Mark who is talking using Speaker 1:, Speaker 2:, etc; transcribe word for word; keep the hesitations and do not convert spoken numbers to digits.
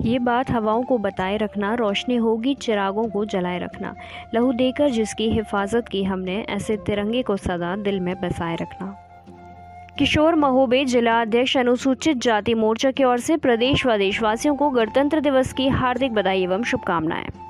Speaker 1: ये बात हवाओं को बताए रखना, रोशनी होगी चिरागों को जलाए रखना। लहू देकर जिसकी हिफाजत की हमने, ऐसे तिरंगे को सदा दिल में बसाए रखना। किशोर महोबे, जिला अध्यक्ष अनुसूचित जाति मोर्चा की ओर से प्रदेश व देशवासियों को गणतंत्र दिवस की हार्दिक बधाई एवं शुभकामनाएं।